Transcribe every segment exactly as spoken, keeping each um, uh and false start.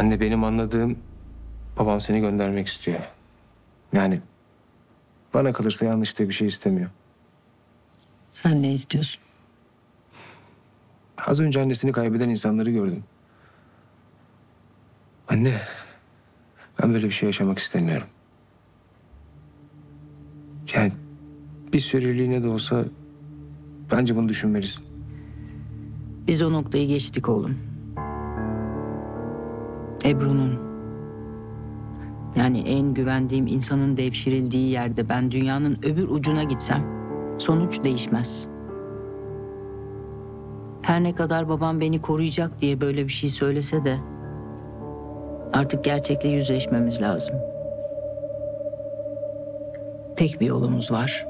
Anne, benim anladığım babam seni göndermek istiyor. Yani bana kalırsa yanlış da bir şey istemiyor. Sen ne istiyorsun? Az önce annesini kaybeden insanları gördüm. Anne, ben böyle bir şey yaşamak istemiyorum. Yani bir süreliğine de olsa bence bunu düşünmelisin. Biz o noktayı geçtik oğlum. Ebru'nun, yani en güvendiğim insanın devşirildiği yerde ben dünyanın öbür ucuna gitsem sonuç değişmez. Her ne kadar babam beni koruyacak diye böyle bir şey söylese de artık gerçekle yüzleşmemiz lazım. Tek bir yolumuz var.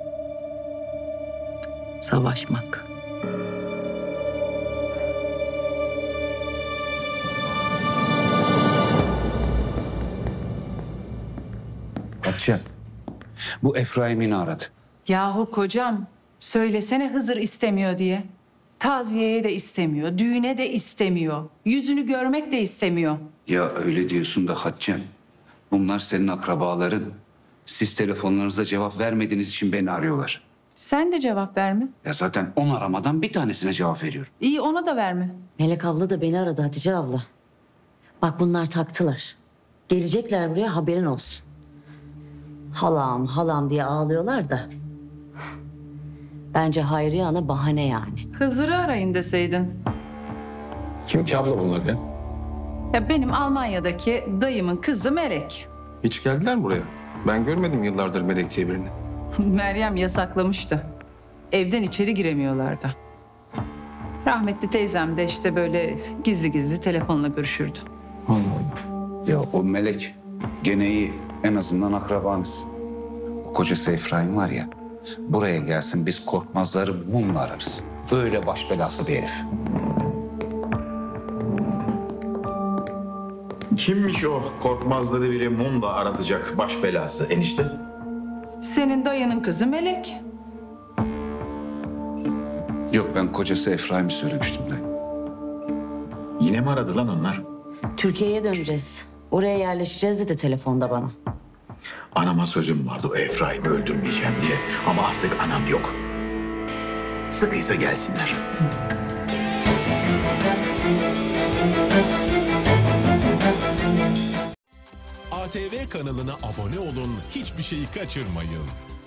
Savaşmak. Hatice, bu Efraim'ini aradı. Yahu kocam, söylesene Hızır istemiyor diye. Taziyeye de istemiyor, düğüne de istemiyor. Yüzünü görmek de istemiyor. Ya öyle diyorsun da Hatice'm. Bunlar senin akrabaların. Siz telefonlarınıza cevap vermediğiniz için beni arıyorlar. Sen de cevap verme. Ya zaten on aramadan bir tanesine cevap veriyorum. İyi, ona da verme. Melek abla da beni aradı Hatice abla. Bak bunlar taktılar. Gelecekler buraya, haberin olsun. Halam halam diye ağlıyorlar da. Bence Hayriye ana bahane yani. Hızır'ı arayın deseydin. Kim ki abla bunlar ya? Ya benim Almanya'daki dayımın kızı Melek. Hiç geldiler mi buraya? Ben görmedim yıllardır Melek diye birini. Meryem yasaklamıştı. Evden içeri giremiyorlardı. Rahmetli teyzem de işte böyle gizli gizli telefonla görüşürdü. Allah Allah. Ya o Melek gene iyi. En azından akrabanız. O kocası Efraim var ya. Buraya gelsin, biz Korkmazları mumla ararız. Böyle baş belası bir herif. Kimmiş o Korkmazları bile mumla aratacak baş belası enişte? Senin dayının kızı Melek. Yok, ben kocası Efraim'i söylemiştim de. Yine mi aradı lan onlar? Türkiye'ye döneceğiz. Oraya yerleşeceğiz dedi telefonda bana. Anama sözüm vardı o Efraim'i öldürmeyeceğim diye. Ama artık anam yok. Sıkıysa gelsinler. A T V kanalına abone olun, hiçbir şeyi kaçırmayın.